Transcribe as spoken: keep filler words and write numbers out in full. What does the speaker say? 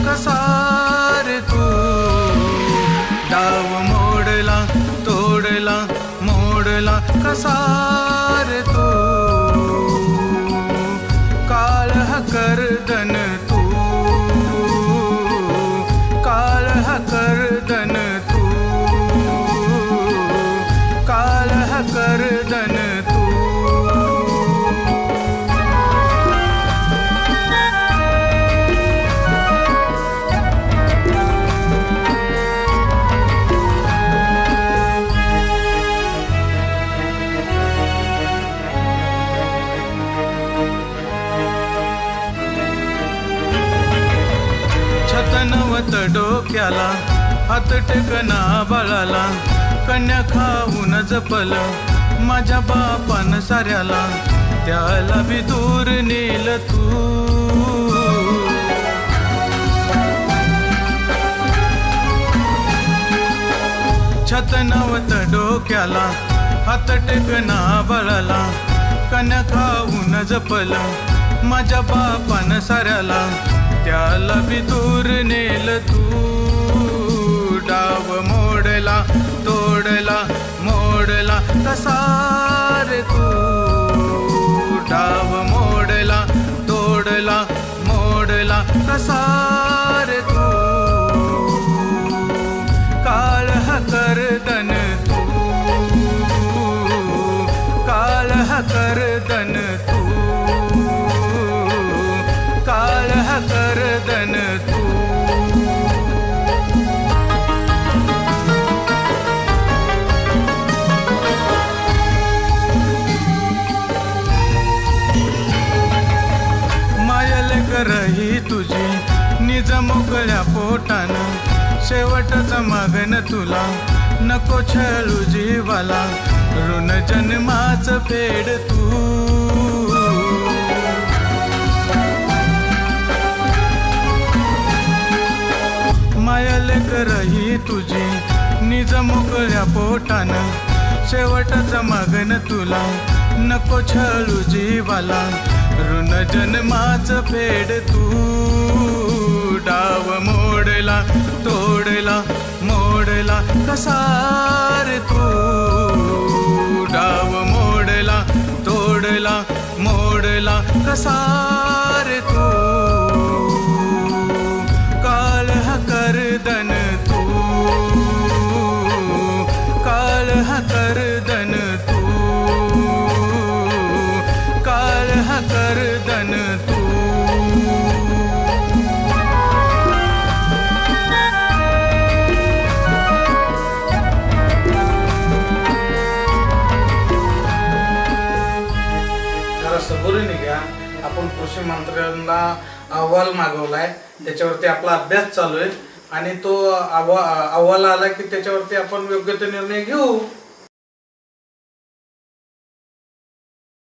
कसा रे तू डाव मोडला तोडला मोडला कसा रे तू काळह करदन तू काळह करदन तू काळह करदन तू छतनवत डोक्याला हात टेकना बाळाला कन्या खाऊन जपल माझ्या बापान साऱ्याला त्याला बी दूर नेल तू छतनवत डोक्याला हात टेकना बाळाला कन्या खाऊन जपल माझ्या बापान साऱ्याला त्याला बी दूर नेल तू डाव मोडला तोडला मोडला कसा रे तू डाव मोडला तोडला मोडला कसा रे तू काळह करदन तू काळह करदन तू काळह करदन तू मायल करही तुझी निज मोकळ्या पोटान शेवटच मागन तुला नको छळू जीवाला ऋण जन्माच फेड तू मायल करही तुझी निज मोकळ्या पोटान शेवटच मागन तुला नको छळू जीवाला ऋण जन्माच फेड तू डाव मोडला तोडला मोडला कसा रे तू डाव मोडला तोडला मोडला कसा रे तू काळह करदन तू काळह करदन तू काळह करदन तू जरा सबुरीने घ्या. आपण कृषी मंत्र्यांना अहवाल मागवलाय त्याच्यावरती आपला अभ्यास चालू आहे आणि तो अहवाल आला की त्याच्यावरती आपण योग्य ते निर्णय घेऊ.